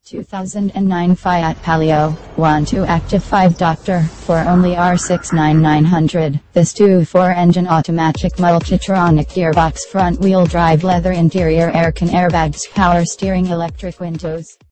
2009 Fiat Palio 1.2 Active 5 Doctor for only R69900. This 2.4 engine automatic multitronic gearbox, front wheel drive, leather interior, aircon, airbags, power steering, electric windows.